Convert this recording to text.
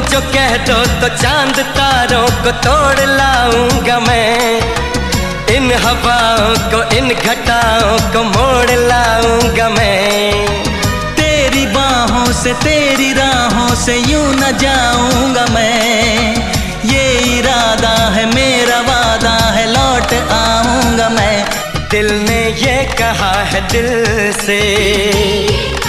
जो कह दो तो चांद तारों को तोड़ लाऊंगा मैं, इन हवाओं को इन घटाओं को मोड़ लाऊंगा मैं। तेरी बाहों से तेरी राहों से यूं न जाऊंगा मैं, ये इरादा है मेरा वादा है लौट आऊंगा मैं। दिल ने ये कहा है दिल से,